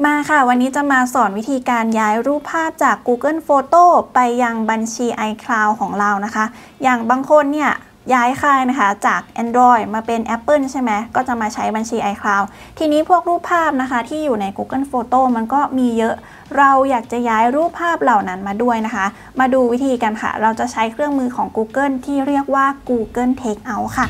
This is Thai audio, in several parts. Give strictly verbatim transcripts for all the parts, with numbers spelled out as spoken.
มาค่ะวันนี้จะมาสอนวิธีการย้ายรูปภาพจาก Google Photo ไปยังบัญชี ไอ คลาวด์ ของเรานะคะอย่างบางคนเนี่ยย้ายค่ายนะคะจาก Android มาเป็น Apple ใช่ไหมก็จะมาใช้บัญชี ไอ คลาวด์ ทีนี้พวกรูปภาพนะคะที่อยู่ใน Google Photo มันก็มีเยอะเราอยากจะย้ายรูปภาพเหล่านั้นมาด้วยนะคะมาดูวิธีกันค่ะเราจะใช้เครื่องมือของ Google ที่เรียกว่า Google Takeout ค่ะ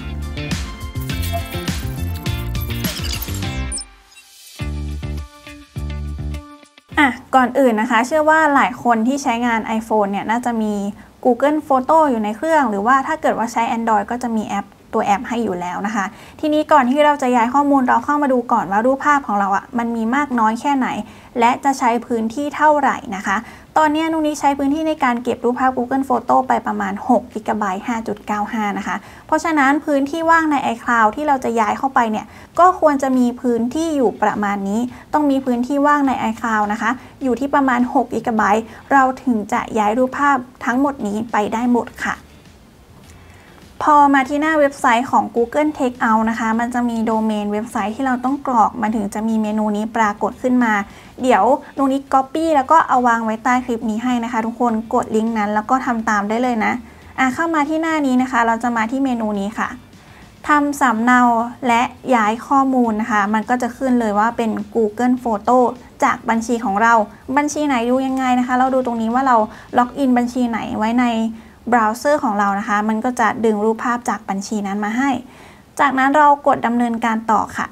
อ่ะก่อนอื่นนะคะเชื่อว่าหลายคนที่ใช้งาน iPhone เนี่ยน่าจะมี Google Photo อยู่ในเครื่องหรือว่าถ้าเกิดว่าใช้ Android ก็จะมีแอปตัวแอปให้อยู่แล้วนะคะทีนี้ก่อนที่เราจะย้ายข้อมูลเราเข้ามาดูก่อนว่ารูปภาพของเราอ่ะมันมีมากน้อยแค่ไหนและจะใช้พื้นที่เท่าไหร่นะคะตอนนี้นุนี้ใช้พื้นที่ในการเก็บรูปภาพ Google Photo ไปประมาณหกกิกะไบต์ ห้าจุดเก้าห้า นะคะเพราะฉะนั้นพื้นที่ว่างใน ไอ คลาวด์ ที่เราจะย้ายเข้าไปเนี่ยก็ควรจะมีพื้นที่อยู่ประมาณนี้ต้องมีพื้นที่ว่างใน ไอ คลาวด์ นะคะอยู่ที่ประมาณหกกิกะไบต์เราถึงจะย้ายรูปภาพทั้งหมดนี้ไปได้หมดค่ะพอมาที่หน้าเว็บไซต์ของ Google Takeout นะคะมันจะมีโดเมนเว็บไซต์ที่เราต้องกรอกมันถึงจะมีเมนูนี้ปรากฏขึ้นมาเดี๋ยวตรงนี้ Copy แล้วก็เอาวางไว้ใต้คลิปนี้ให้นะคะทุกคนกดลิงก์นั้นแล้วก็ทำตามได้เลยนะอ่ะเข้ามาที่หน้านี้นะคะเราจะมาที่เมนูนี้ค่ะทำสำเนาและย้ายข้อมูลนะคะมันก็จะขึ้นเลยว่าเป็น Google Photo จากบัญชีของเราบัญชีไหนดูยังไงนะคะเราดูตรงนี้ว่าเราล็อกอินบัญชีไหนไว้ในเบราว์เซอร์ของเรานะคะมันก็จะดึงรูปภาพจากบัญชีนั้นมาให้จากนั้นเรากดดำเนินการต่อค่ะ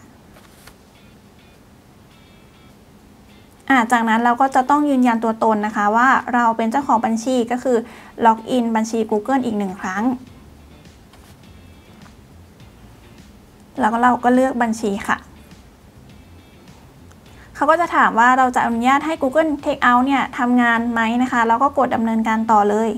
อ่าจากนั้นเราก็จะต้องยืนยันตัวตนนะคะว่าเราเป็นเจ้าของบัญชีก็คือล็อกอินบัญชี Google อีกหนึ่งครั้งแล้วก็เราก็เลือกบัญชีค่ะเขาก็จะถามว่าเราจะอนุญาตให้ Google Takeout เนี่ยทำงานไหมนะคะแล้วก็กดดำเนินการต่อเลย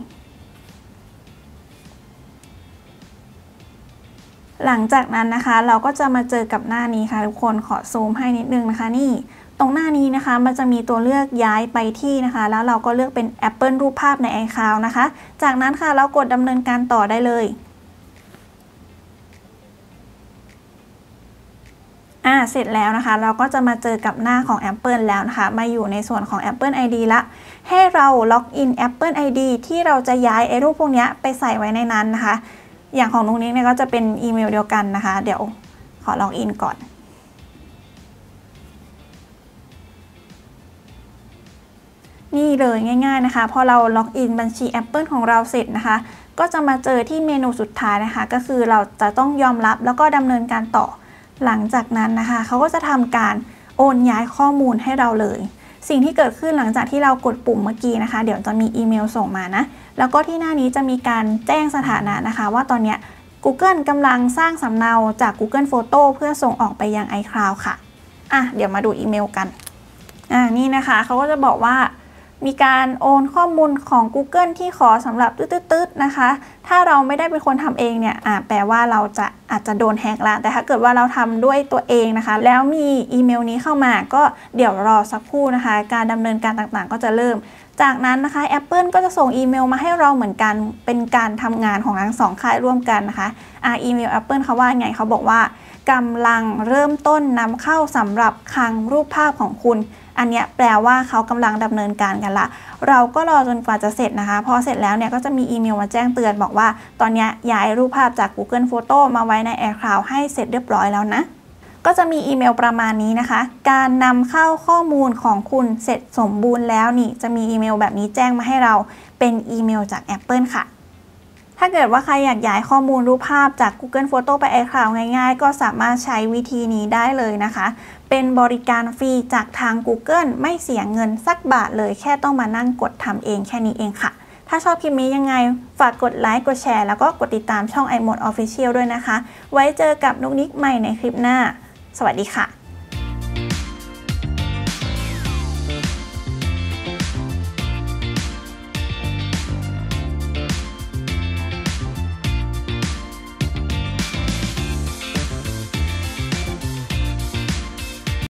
หลังจากนั้นนะคะเราก็จะมาเจอกับหน้านี้ค่ะทุกคนขอซูมให้นิดนึงนะคะนี่ตรงหน้านี้นะคะมันจะมีตัวเลือกย้ายไปที่นะคะแล้วเราก็เลือกเป็น Apple รูปภาพใน ไอ คลาวด์ นะคะจากนั้นค่ะเรากดดำเนินการต่อได้เลยอ่าเสร็จแล้วนะคะเราก็จะมาเจอกับหน้าของ Apple แล้วนะคะมาอยู่ในส่วนของ Apple ไอ ดี ละให้เราล็อกอิน Apple ไอ ดี ที่เราจะย้ายไอ้รูปพวกนี้ไปใส่ไว้ในนั้นนะคะอย่างของนุ้งนิ้งเนี่ยก็จะเป็นอีเมลเดียวกันนะคะเดี๋ยวขอล็อกอินก่อนนี่เลยง่ายๆนะคะพอเราล็อกอินบัญชี Apple ของเราเสร็จนะคะก็จะมาเจอที่เมนูสุดท้ายนะคะก็คือเราจะต้องยอมรับแล้วก็ดำเนินการต่อหลังจากนั้นนะคะเขาก็จะทำการโอนย้ายข้อมูลให้เราเลยสิ่งที่เกิดขึ้นหลังจากที่เรากดปุ่มเมื่อกี้นะคะเดี๋ยวจะมีอีเมลส่งมานะแล้วก็ที่หน้านี้จะมีการแจ้งสถานะนะคะว่าตอนนี้ Google กำลังสร้างสำเนาจาก Google Photo เพื่อส่งออกไปยัง ไอ คลาวด์ ค่ะอ่ะเดี๋ยวมาดูอีเมลกันอ่ะนี่นะคะเขาก็จะบอกว่ามีการโอนข้อมูลของ Google ที่ขอสำหรับตืดๆนะคะถ้าเราไม่ได้เป็นคนทำเองเนี่ยอ่ะแปลว่าเราจะอาจจะโดนแฮกละแต่ถ้าเกิดว่าเราทำด้วยตัวเองนะคะแล้วมีอีเมลนี้เข้ามาก็เดี๋ยวรอสักครู่นะคะการดำเนินการต่างๆก็จะเริ่มจากนั้นนะคะ Apple ก็จะส่งอีเมลมาให้เราเหมือนกันเป็นการทำงานของทั้งสองค่ายร่วมกันนะคะอ่ะอีเมล Apple เขาว่าไงเขาบอกว่ากำลังเริ่มต้นนำเข้าสำหรับคลังรูปภาพของคุณอันนี้แปลว่าเขากำลังดำเนินการกันละเราก็รอจนกว่าจะเสร็จนะคะพอเสร็จแล้วเนี่ยก็จะมีอีเมลมาแจ้งเตือนบอกว่าตอนนี้ย้ายรูปภาพจาก Google Photo มาไว้ใน ไอ คลาวด์ ให้เสร็จเรียบร้อยแล้วนะก็จะมีอีเมลประมาณนี้นะคะการนำเข้าข้อมูลของคุณเสร็จสมบูรณ์แล้วนี่จะมีอีเมลแบบนี้แจ้งมาให้เราเป็นอีเมลจาก Apple ค่ะถ้าเกิดว่าใครอยากย้ายข้อมูลรูปภาพจาก Google Photo ไป ไอ คลาวด์ ง่ายๆก็สามารถใช้วิธีนี้ได้เลยนะคะเป็นบริการฟรีจากทาง Google ไม่เสียเงินสักบาทเลยแค่ต้องมานั่งกดทำเองแค่นี้เองค่ะถ้าชอบคลิปนี้ยังไงฝากกดไลค์กดแชร์แล้วก็กดติดตามช่อง iMode Official ด้วยนะคะไว้เจอกับนุกนิกใหม่ในคลิปหน้าสวัสดีค่ะ